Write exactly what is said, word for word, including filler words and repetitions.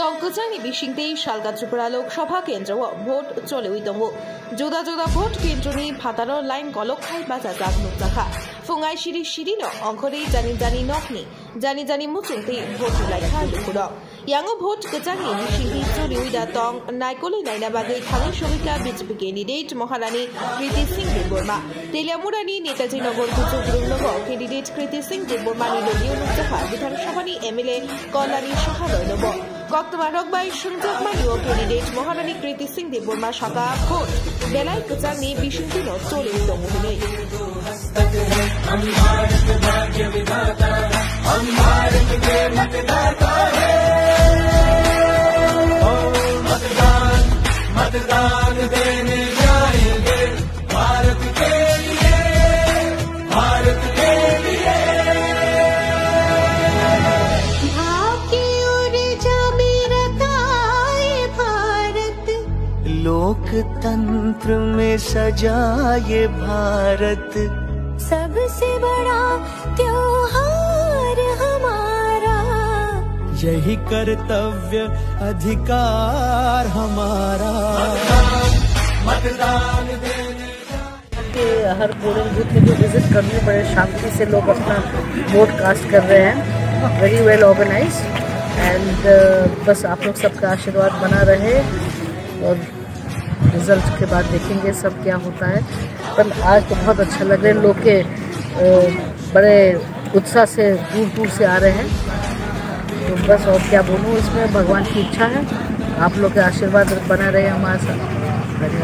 টংকচানি বিশিংতে শালগা ত্রিপুরা লোকসভা কেন্দ্র ভোট চলে দङ जुदा जुदा भोट केन्द्रनि भातानो लाइन गलखाय बाजा जागनुक जाखा फुंगाय सिरि सिरि न अंखरि जानि जानि नखनि जानि जानि मुचुंते भोट लायखा लुकुर यांगो भोट गजानि बिसिंहि चलिउइदा टं नायकले नायना बागै थाङै समिका बीजेपी कैंडिडेट महारानी कृति सिंह देबबर्मा तेलियामुरानि नेताजी नगर गुजुग्रुंग कैंडिडेट कृति सिंह देबबर्मानि लोगियो नुकजाखा विधानसभानि एमएलए कल्याणी साहा रयनब कक्तमा रगबाय सुंजोगमानियो कैंडिडेट महारानी कृति सिंह देबबर्मा साका भोट बेलाय गजानि बिसिंहि न चलिउ दङ हुनै हम भारत भाग्य विधाता हम भारत के मतदाता मतदान मतदान देने जाएंगे भारत के लिए भारत के लिए भाग्य ऊर्जा में रताए भारत लोकतंत्र में सजाए भारत सबसे बड़ा त्योहार हमारा यही कर्तव्य अधिकार हमारा मतदान देने के हर पोलिंग बूथ में जो विजिट करने बड़े शांति से लोग अपना वोट कास्ट कर रहे हैं वेरी वेल ऑर्गेनाइज एंड बस आप लोग सबका आशीर्वाद बना रहे और रिजल्ट के बाद देखेंगे सब क्या होता है। पर आज तो बहुत अच्छा लग रहा है, लोग के बड़े उत्साह से दूर दूर से आ रहे हैं। तो बस और क्या बोलूँ, इसमें भगवान की इच्छा है, आप लोग के आशीर्वाद बना रहे हमारे साथ।